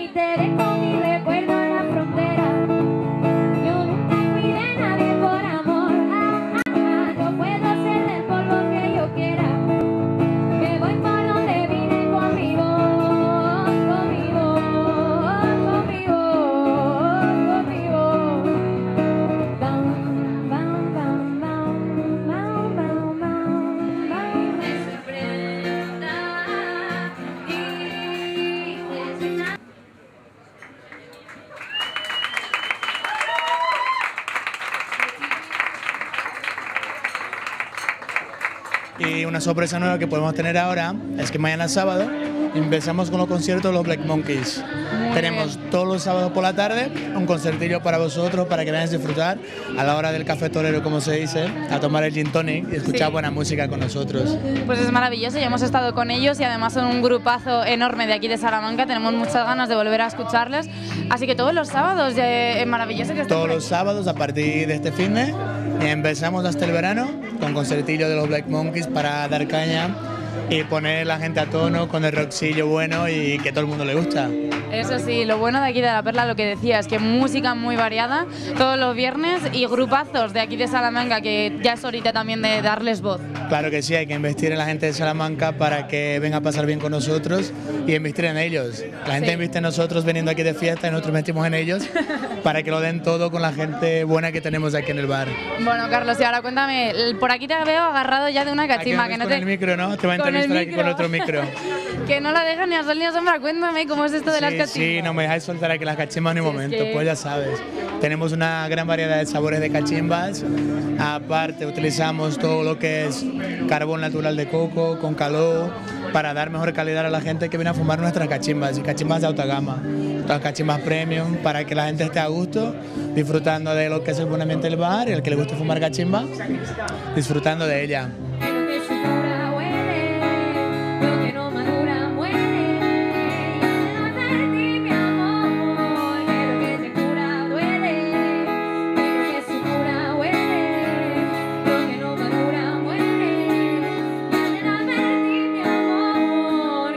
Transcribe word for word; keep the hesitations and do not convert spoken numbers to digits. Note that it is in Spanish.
te dejo mi recuerdo en la frontera. Yo nunca fui de nadie por amor. Ah, ah, ah, yo puedo hacer del polvo que yo quiera. Me voy por donde vine conmigo, conmigo, conmigo, conmigo. Bam, bam, bam, bam, bam, bam, bam, bam. Me sorprenda y designa. Y una sorpresa nueva que podemos tener ahora es que mañana sábado empezamos con los conciertos de los Black Monkeys. Muy Tenemos bien. todos los sábados por la tarde un concertillo para vosotros, para que vengáis a disfrutar a la hora del café torero, como se dice, a tomar el gin tonic y escuchar Sí. buena música con nosotros. Pues es maravilloso, ya hemos estado con ellos y además son un grupazo enorme de aquí de Salamanca, tenemos muchas ganas de volver a escucharles, así que todos los sábados eh, es maravilloso que estén Todos por los aquí. sábados a partir de este fin de y empezamos hasta el verano con concertillo de los Black Monkeys para dar caña y poner la gente a tono con el rockcillo bueno y que todo el mundo le gusta. Eso sí, lo bueno de aquí de La Perla, lo que decías, que música muy variada todos los viernes y grupazos de aquí de Salamanca que ya es ahorita también de darles voz. Claro que sí, hay que investir en la gente de Salamanca para que venga a pasar bien con nosotros y investir en ellos. La gente Sí. inviste en nosotros viniendo aquí de fiesta y nosotros investimos en ellos para que lo den todo con la gente buena que tenemos aquí en el bar. Bueno, Carlos, y ahora cuéntame, el- por aquí te veo agarrado ya de una Aquí cachimba, me que ves no con te... el micro, ¿no? Te va a con el entrevistar aquí con micro. otro micro. que no la dejas ni a sol ni a sombra, cuéntame cómo es esto de las Sí, cachimbas. sí, no me dejáis soltar aquí las cachimbas ni un Sí, es momento, que- pues ya sabes. Tenemos una gran variedad de sabores de cachimbas. Aparte, utilizamos todo lo que es carbón natural de coco, con calor, para dar mejor calidad a la gente que viene a fumar nuestras cachimbas, y cachimbas de alta gama. Todas cachimbas premium, para que la gente esté a gusto, disfrutando de lo que es el buen ambiente del bar, y el que le guste fumar cachimba, disfrutando de ella.